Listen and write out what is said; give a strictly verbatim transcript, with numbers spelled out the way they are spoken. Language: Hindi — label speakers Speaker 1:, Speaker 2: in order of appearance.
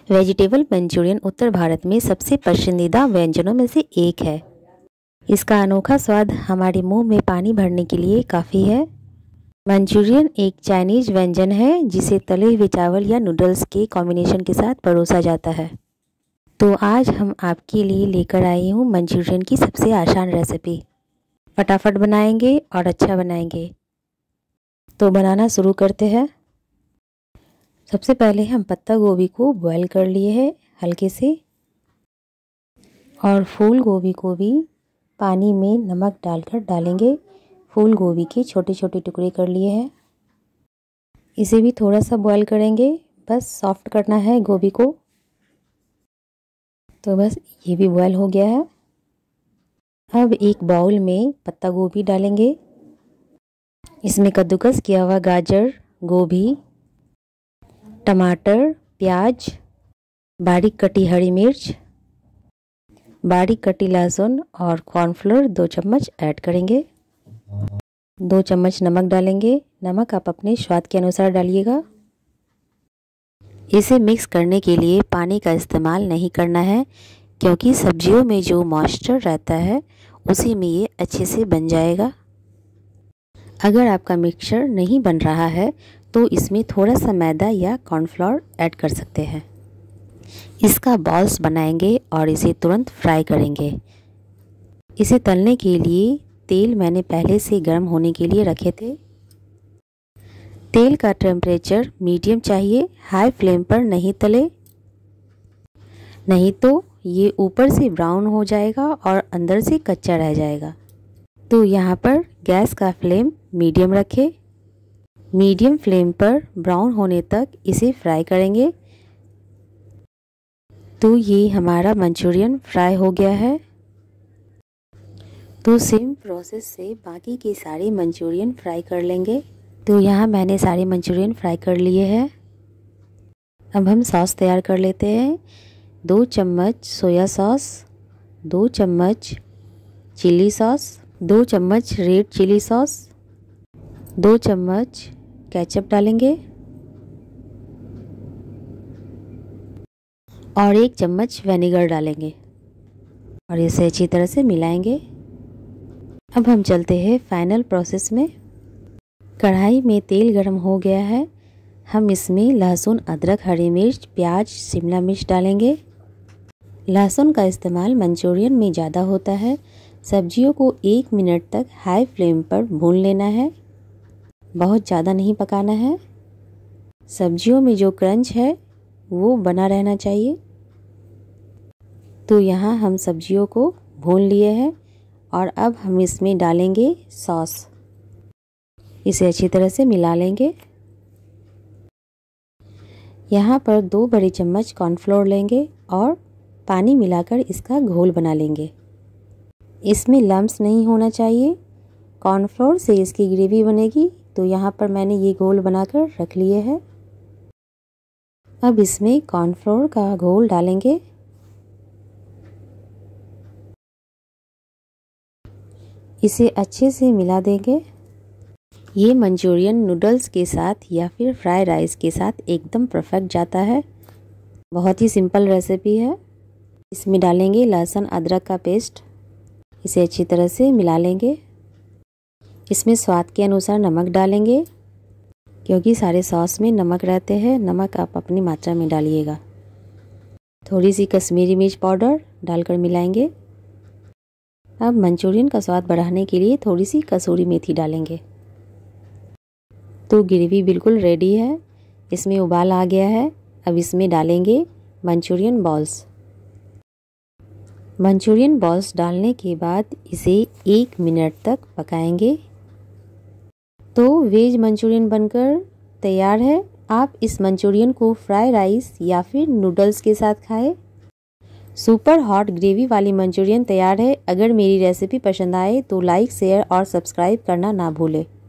Speaker 1: वेजिटेबल मंचूरियन उत्तर भारत में सबसे पसंदीदा व्यंजनों में से एक है। इसका अनोखा स्वाद हमारे मुंह में पानी भरने के लिए काफ़ी है। मंचूरियन एक चाइनीज़ व्यंजन है जिसे तले हुए चावल या नूडल्स के कॉम्बिनेशन के साथ परोसा जाता है। तो आज हम आपके लिए लेकर आई हूँ मंचूरियन की सबसे आसान रेसिपी। फटाफट बनाएंगे और अच्छा बनाएंगे। तो बनाना शुरू करते हैं। सबसे पहले हम पत्ता गोभी को बॉईल कर लिए हैं हल्के से, और फूल गोभी को भी पानी में नमक डालकर डालेंगे। फूल गोभी के छोटे छोटे टुकड़े कर लिए हैं। इसे भी थोड़ा सा बॉईल करेंगे, बस सॉफ्ट करना है गोभी को। तो बस ये भी बॉईल हो गया है। अब एक बाउल में पत्ता गोभी डालेंगे। इसमें कद्दूकस किया हुआ गाजर, गोभी, टमाटर, प्याज, बारीक कटी हरी मिर्च, बारीक कटी लहसुन और कॉर्नफ्लोर दो चम्मच ऐड करेंगे। दो चम्मच नमक डालेंगे। नमक आप अपने स्वाद के अनुसार डालिएगा। इसे मिक्स करने के लिए पानी का इस्तेमाल नहीं करना है, क्योंकि सब्जियों में जो मॉइस्चर रहता है उसी में ये अच्छे से बन जाएगा। अगर आपका मिक्सचर नहीं बन रहा है तो इसमें थोड़ा सा मैदा या कॉर्नफ्लोर ऐड कर सकते हैं। इसका बॉल्स बनाएंगे और इसे तुरंत फ्राई करेंगे। इसे तलने के लिए तेल मैंने पहले से गर्म होने के लिए रखे थे। तेल का टेम्परेचर मीडियम चाहिए, हाई फ्लेम पर नहीं तले, नहीं तो ये ऊपर से ब्राउन हो जाएगा और अंदर से कच्चा रह जाएगा। तो यहाँ पर गैस का फ्लेम मीडियम रखें। मीडियम फ्लेम पर ब्राउन होने तक इसे फ्राई करेंगे। तो ये हमारा मंचूरियन फ्राई हो गया है। तो सेम प्रोसेस से बाकी के सारे मंचूरियन फ्राई कर लेंगे। तो यहाँ मैंने सारे मंचूरियन फ्राई कर लिए हैं। अब हम सॉस तैयार कर लेते हैं। दो चम्मच सोया सॉस, दो चम्मच चिली सॉस, दो चम्मच रेड चिली सॉस, दो चम्मच केचप डालेंगे और एक चम्मच विनेगर डालेंगे और इसे अच्छी तरह से मिलाएंगे। अब हम चलते हैं फाइनल प्रोसेस में। कढ़ाई में तेल गरम हो गया है। हम इसमें लहसुन, अदरक, हरी मिर्च, प्याज, शिमला मिर्च डालेंगे। लहसुन का इस्तेमाल मंचूरियन में ज़्यादा होता है। सब्जियों को एक मिनट तक हाई फ्लेम पर भून लेना है, बहुत ज़्यादा नहीं पकाना है। सब्जियों में जो क्रंच है वो बना रहना चाहिए। तो यहाँ हम सब्जियों को भून लिए हैं और अब हम इसमें डालेंगे सॉस। इसे अच्छी तरह से मिला लेंगे। यहाँ पर दो बड़े चम्मच कॉर्नफ्लोर लेंगे और पानी मिलाकर इसका घोल बना लेंगे। इसमें लम्स नहीं होना चाहिए। कॉर्नफ्लोर से इसकी ग्रेवी बनेगी। तो यहाँ पर मैंने ये घोल बनाकर रख लिए है। अब इसमें कॉर्नफ्लोर का घोल डालेंगे। इसे अच्छे से मिला देंगे। ये मंचूरियन नूडल्स के साथ या फिर फ्राई राइस के साथ एकदम परफेक्ट जाता है। बहुत ही सिंपल रेसिपी है। इसमें डालेंगे लहसुन अदरक का पेस्ट। इसे अच्छी तरह से मिला लेंगे। इसमें स्वाद के अनुसार नमक डालेंगे, क्योंकि सारे सॉस में नमक रहते हैं। नमक आप अपनी मात्रा में डालिएगा। थोड़ी सी कश्मीरी मिर्च पाउडर डालकर मिलाएंगे। अब मंचूरियन का स्वाद बढ़ाने के लिए थोड़ी सी कसूरी मेथी डालेंगे। तो ग्रेवी बिल्कुल रेडी है। इसमें उबाल आ गया है। अब इसमें डालेंगे मंचूरियन बॉल्स। मंचूरियन बॉल्स डालने के बाद इसे एक मिनट तक पकाएंगे। तो वेज मंचूरियन बनकर तैयार है। आप इस मंचूरियन को फ्राई राइस या फिर नूडल्स के साथ खाएं। सुपर हॉट ग्रेवी वाली मंचूरियन तैयार है। अगर मेरी रेसिपी पसंद आए तो लाइक, शेयर और सब्सक्राइब करना ना भूलें।